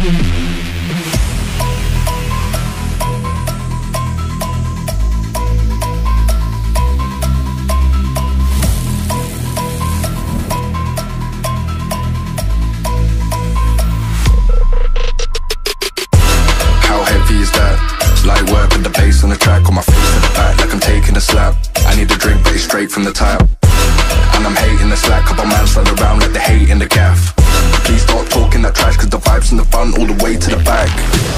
Light work with the bass on the track, on my face to the back like I'm taking a slap. I need a drink, but it's straight from the tap. And I'm hating the slack, couple man slide around like they hate in the gaff. Please stop talking that trash, cause the vibes in the front all the way to the back.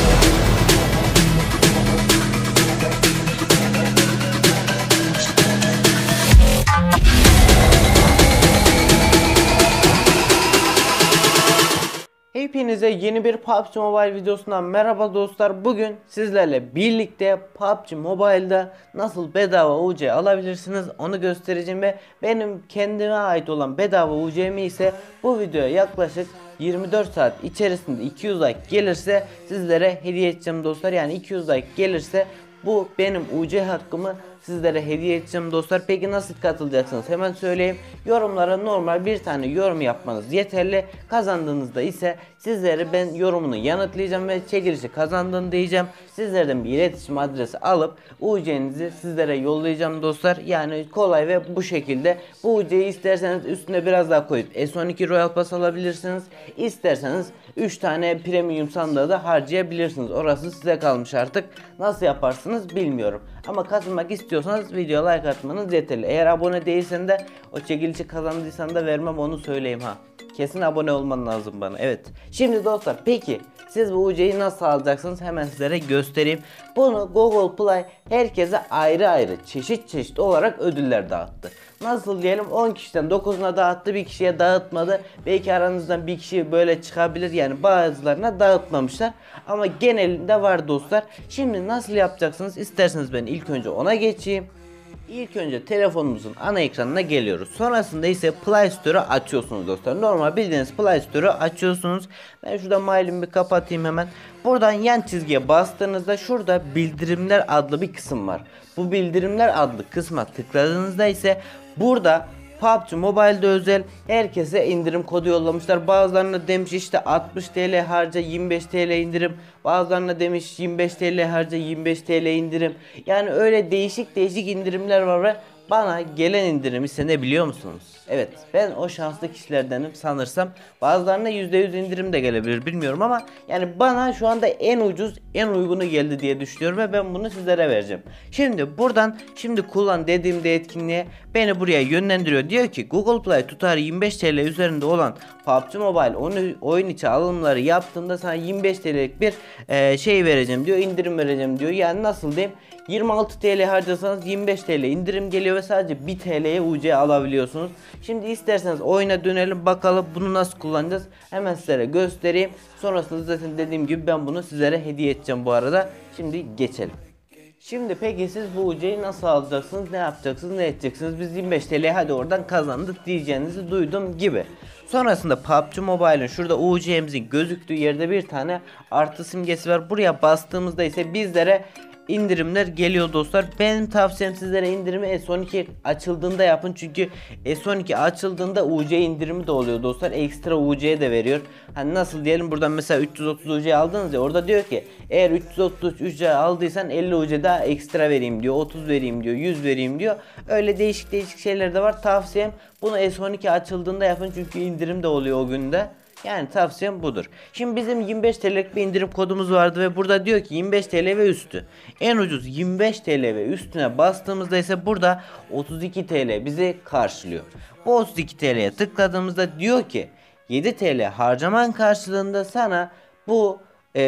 Hepinize yeni bir PUBG Mobile videosundan merhaba dostlar. Bugün sizlerle birlikte PUBG Mobile'da nasıl bedava UC alabilirsiniz onu göstereceğim ve benim kendime ait olan bedava UC'mi ise bu videoya yaklaşık 24 saat içerisinde 200 like gelirse sizlere hediye edeceğim dostlar. Yani 200 like gelirse bu benim UC hakkımı sizlere hediye edeceğim dostlar. Peki nasıl katılacaksınız? Hemen söyleyeyim. Yorumlara normal bir tane yorum yapmanız yeterli. Kazandığınızda ise sizlere ben yorumunu yanıtlayacağım ve çekilişi kazandın diyeceğim. Sizlerden bir iletişim adresi alıp UC'nizi sizlere yollayacağım dostlar. Yani kolay ve bu şekilde bu UC'yi isterseniz üstüne biraz daha koyup S12 Royal Pass alabilirsiniz. İsterseniz 3 tane premium sandığı da harcayabilirsiniz. Orası size kalmış artık. Nasıl yaparsınız bilmiyorum. Ama katılmak istiyorsanız videoya like atmanız yeterli. Eğer abone değilsen de o çekilişi kazandıysan da vermem, onu söyleyeyim ha. Kesin abone olman lazım bana. Evet. Şimdi dostlar peki siz bu UC'yi nasıl alacaksınız hemen sizlere göstereyim. Bunu Google Play herkese ayrı ayrı çeşit olarak ödüller dağıttı. Nasıl diyelim 10 kişiden 9'una dağıttı, bir kişiye dağıtmadı. Belki aranızdan bir kişi böyle çıkabilir, yani bazılarına dağıtmamışlar. Ama genelinde var dostlar. Şimdi nasıl yapacaksınız? İsterseniz ben ilk önce ona geçeyim. İlk önce telefonumuzun ana ekranına geliyoruz. Sonrasında ise Play Store'u açıyorsunuz dostlar. Normal bildiğiniz Play Store'u açıyorsunuz. Ben şurada mailimi bir kapatayım hemen. Buradan yan çizgiye bastığınızda şurada bildirimler adlı bir kısım var. Bu bildirimler adlı kısma tıkladığınızda ise burada PUBG Mobile'de özel herkese indirim kodu yollamışlar. Bazılarına demiş işte 60 TL harca 25 TL indirim. Bazılarına demiş 25 TL harca 25 TL indirim. Yani öyle değişik indirimler var ve bana gelen indirim ise ne biliyor musunuz? Evet, ben o şanslı kişilerdenim sanırsam. Bazılarına %100 indirim de gelebilir bilmiyorum ama yani bana şu anda en ucuz en uygunu geldi diye düşünüyorum ve ben bunu sizlere vereceğim. Şimdi buradan kullan dediğimde etkinliğe beni buraya yönlendiriyor. Diyor ki Google Play tutarı 25 TL üzerinde olan PUBG Mobile oyun içi alımları yaptığında sana 25 TL'lik bir şey vereceğim diyor, indirim vereceğim diyor. Yani nasıl diyeyim, 26 TL harcasanız 25 TL indirim geliyor ve sadece 1 TL'ye UC alabiliyorsunuz. Şimdi isterseniz oyuna dönelim, bakalım bunu nasıl kullanacağız. Hemen sizlere göstereyim. Sonrasında zaten dediğim gibi ben bunu sizlere hediye edeceğim bu arada. Şimdi geçelim. Şimdi peki siz bu UC'yi nasıl alacaksınız, ne yapacaksınız, ne edeceksiniz? Biz 25 TL hadi oradan kazandık diyeceğinizi duydum gibi. Sonrasında PUBG Mobile'ın şurada UC'mizin gözüktüğü yerde bir tane artı simgesi var. Buraya bastığımızda ise bizlere indirimler geliyor dostlar. Benim tavsiyem sizlere indirimi S12 açıldığında yapın. Çünkü S12 açıldığında UC indirimi de oluyor dostlar. Ekstra UC de veriyor. Hani nasıl diyelim, buradan mesela 330 UC aldınız ya, orada diyor ki eğer 330 UC aldıysan 50 UC daha ekstra vereyim diyor. 30 vereyim diyor. 100 vereyim diyor. Öyle değişik şeyler de var. Tavsiyem bunu S12 açıldığında yapın. Çünkü indirim de oluyor o günde. Yani tavsiyem budur. Şimdi bizim 25 TL'lik bir indirim kodumuz vardı ve burada diyor ki 25 TL ve üstü. En ucuz 25 TL ve üstüne bastığımızda ise burada 32 TL bizi karşılıyor. Bu 32 TL'ye tıkladığımızda diyor ki 7 TL harcaman karşılığında sana bu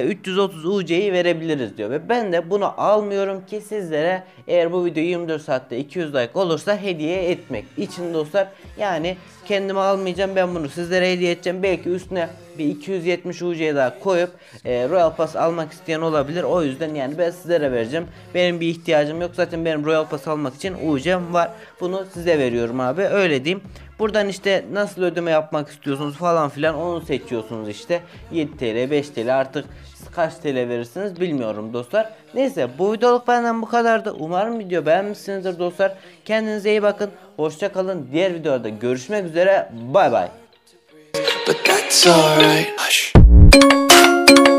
330 UC'yi verebiliriz diyor ve ben de bunu almıyorum ki sizlere, eğer bu video 24 saatte 200 like olursa hediye etmek için dostlar. Yani kendime almayacağım, ben bunu sizlere hediye edeceğim. Belki üstüne bir 270 UC daha koyup Royal Pass almak isteyen olabilir. O yüzden yani ben sizlere vereceğim. Benim bir ihtiyacım yok. Zaten benim Royal Pass almak için UC'm var. Bunu size veriyorum abi. Öyle diyeyim. Buradan işte nasıl ödeme yapmak istiyorsunuz falan filan onu seçiyorsunuz işte. 7 TL, 5 TL, artık kaç TL verirsiniz bilmiyorum dostlar. Neyse, bu videoluk benden bu kadardı. Umarım video beğenmişsinizdir dostlar. Kendinize iyi bakın. Hoşça kalın. Diğer videoda görüşmek üzere. Bay bay. But that's alright. Hush.